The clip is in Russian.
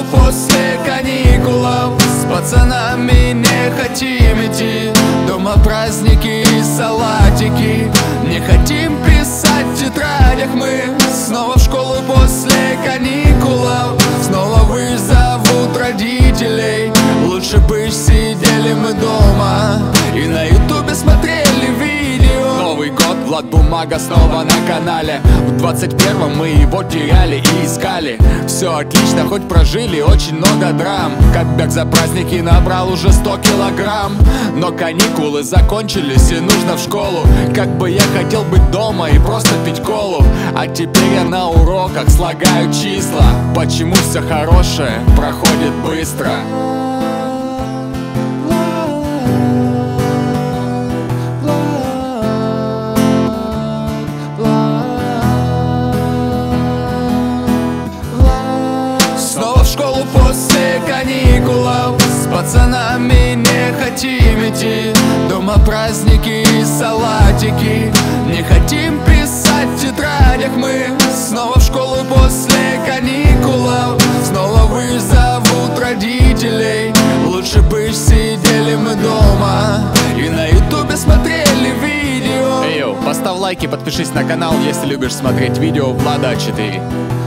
школу после каникулов, с пацанами не хотим идти. Дома праздники и салатики, не хотим писать в тетрадях мы. Снова в школу после каникулов, снова вызовут родителей. Лучше бы сидели мы дома и на ютубе смотрели видео. Новый год, Влад Бумага снова на канале. В 21-м мы его теряли и искали. Все отлично, хоть прожили очень много драм. Как бег за праздники набрал уже 100 килограмм. Но каникулы закончились и нужно в школу. Как бы я хотел быть дома и просто пить колу. А теперь я на уроках слагаю числа. Почему все хорошее проходит быстро? Снова в школу после каникулов, с пацанами не хотим идти. Дома праздники и салатики, не хотим писать в тетрадях мы. Снова в школу после каникулов, снова вызовут родителей. Лучше бы сидели мы дома и на ютубе смотрели видео. Эй, поставь лайк и подпишись на канал, если любишь смотреть видео Влада А4.